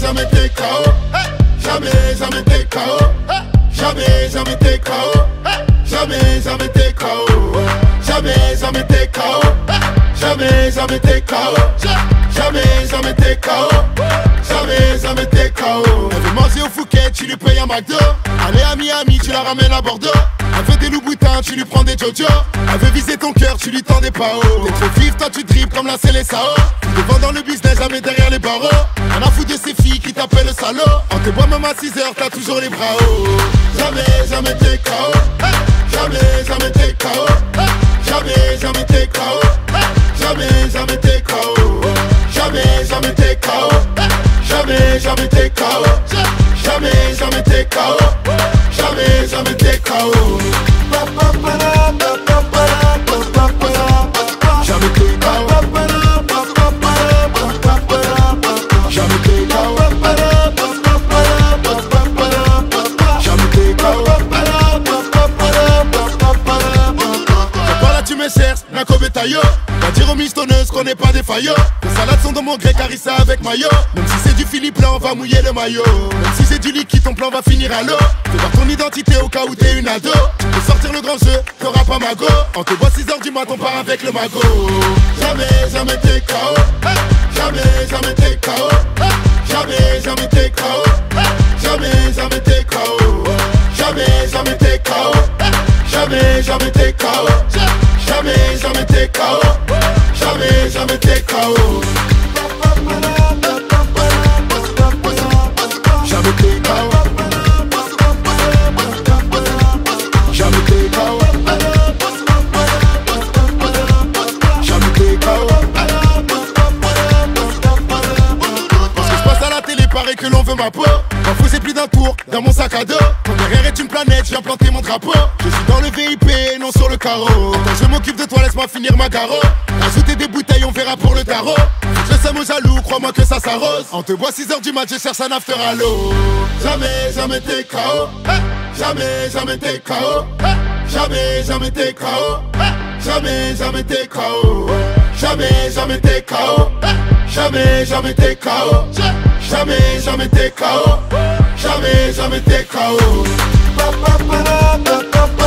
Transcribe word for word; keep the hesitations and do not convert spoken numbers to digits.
jamais t'es K O. Jamais, jamais t'es K O. Jamais, jamais t'es K O. Jamais, jamais t'es K O. Jamais, jamais t'es K O. Jamais, jamais t'es K O. Jamais, jamais t'es K O. Jamais, jamais t'es K O. Elle veut manger au Phuket, tu lui payes un McDo. Aller à Miami, tu la ramènes à Bordeaux. Elle veut des Louboutins, tu lui prends des Jojo. Elle veut viser ton cœur, tu lui tends des paos. T'es trop vif, toi tu dribbles comme la Célessao. Devant dans le business, jamais derrière les barreaux. On a foutu de ces filles qui t'appellent le salaud. On te boit même à six heures, t'as toujours les bras hauts. Jamais, jamais t'es K O. Jamais, jamais t'es K O. Jamais, jamais t'es K O. Jamais, jamais t'es K O. Jamais, jamais t'es K O. Jamais, jamais t'es K O. Jamais, jamais t'es K O. Jamais, jamais t'es K O. Jamais t'es K O. Jamais t'es K O. Jamais t'es K O. Par là tu me cherches, Nako Betayo. Va dire aux mistonneuses qu'on n'est pas des faillots. Les salades sont dans mon grec, Harissa avec maillot. Même si c'est du Philippe là, on va mouiller le maillot. Même si c'est du liquide, ton plan va finir à l'eau. Fais voir ton identité au cas où t'es une ado. Tu peux sortir le grand jeu, t'auras pas mago. On te voit six heures du matin, on part avec le mago. Jamais, jamais t'es K O. Jamais, jamais t'es K O. Jamais, jamais t'es K O. Jamais, jamais t'es K O. Jamais, jamais t'es K O. Jamais, jamais t'es K O. Jamais, jamais t'es K O. Jamais, jamais t'es K O. Jamais t'es K O. Jamais t'es K O. Jamais t'es K O. Parce que je passe à la télé, paraît que l'on veut ma peau. M'en fous, c'est plus d'un tour dans mon sac à dos. Ton derrière est une planète, je viens planter mon drapeau. Je suis dans le V I P, non sur le carreau. Attends, je m'occupe de toi, laisse-moi finir ma garo. Ajouter des bouteilles, on verra pour le tarot. Je sème aux jaloux, crois-moi que ça s'arrose. On te voit six heures du mat, je cherche un after à l'eau. Jamais, jamais t'es K O. Jamais, jamais t'es K O. Jamais, jamais t'es K O. Jamais, jamais t'es K O. Jamais, jamais t'es K O. Jamais, jamais t'es K O. Jamais, jamais t'es K O. Jamais, jamais t'es K O.